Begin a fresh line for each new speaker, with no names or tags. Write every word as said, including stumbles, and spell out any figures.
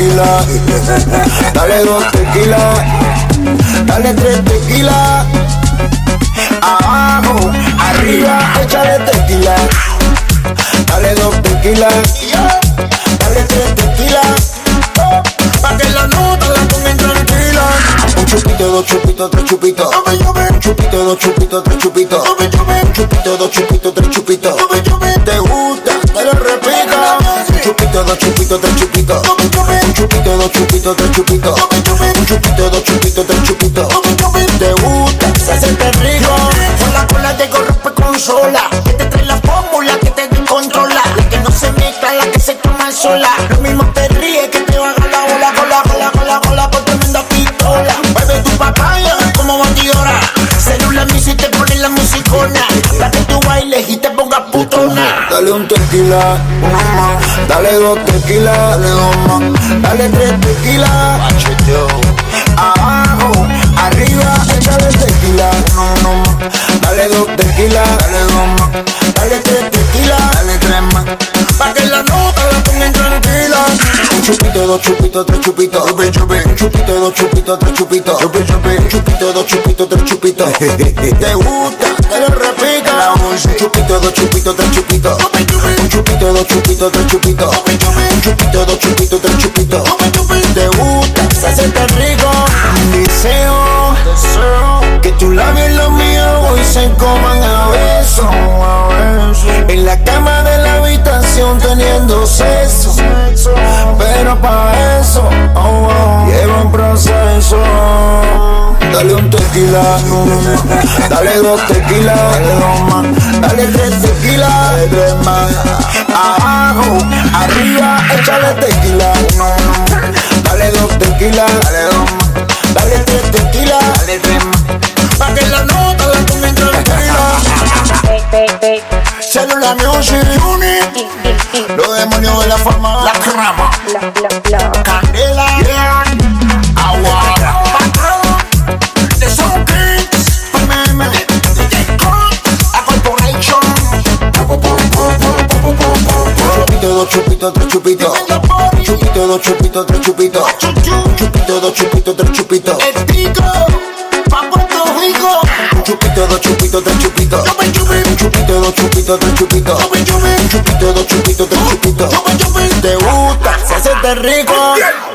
tequila, dale dos tequila, dale tres tequila, abajo, arriba, échale tequila, dale dos tequila, dale tres tequila, pa' que la nota la pongan tranquila. Un chupito, dos chupitos, tres chupitos, un chupito, dos chupitos, tres chupitos, un chupito, dos chupitos, tres chupitos. Te gusta, te lo repito. Un chupito, dos chupitos, tres chupitos, un chupito, dos chupitos, tres chupitos, un chupito, dos chupitos, tres chupitos. Te gusta, se siente rico. Con la cola de golpe consola, que te trae la fórmula, que te descontrola, la que no se mezcla, la que se toma sola. Lo mismo te ríe que te baja la bola, con la cola, con la cola, con tremenda pistola. Mueve tu papaya como batidora, celular y te pone la musicona, para que tú bailes y te pongas putona. Dale un tequila, dale dos tequila, dale dos más, dale tres tequila, abajo, arriba, échale tequila, dale dos tequila, dale dos más, dale tres tequila, dale tres más, pa' que la nota la pongan tranquila. Un chupito, dos chupitos, tres chupitos, un chupito, dos chupitos, tres chupitos, un chupito, dos chupitos, tres chupitos. Te gusta, te lo repito. Un chupito, dos chupitos, tres chupitos, un chupito, dos chupitos, tres chupitos, un chupito, dos chupitos, tres chupitos. Te gusta, se siente rico. Deseo, deseo que tus labios y los míos hoy se coman a besos, en la cama de la habitación teniendo sexo, pero pa' eso oh, oh, lleva un proceso. Dale un tequila, dale dos tequila, dale dos más, dale tres tequila, dale tres más, abajo, arriba, échale tequila, dale dos tequila, dale dos más, dale tres tequila, dale tres más, pa' que la nota la pongan tranquila. Celular Music Unit, los demonios de la forma, la crema, candela, yeah, agua, patrón, de Son Kings, Pameme, D J Cruz, a Corporation. Chupito, dos chupitos, tres chupitos, chupito, dos chupitos, tres chupitos, chupito, dos chupitos, tres chupitos. El pico, pa' Puerto Rico. Un chupito, dos chupitos, tres chupitos, un chupito, dos chupitos, tres chupitos, un chupito, dos chupitos, tres chupitos. Te gusta, se siente rico.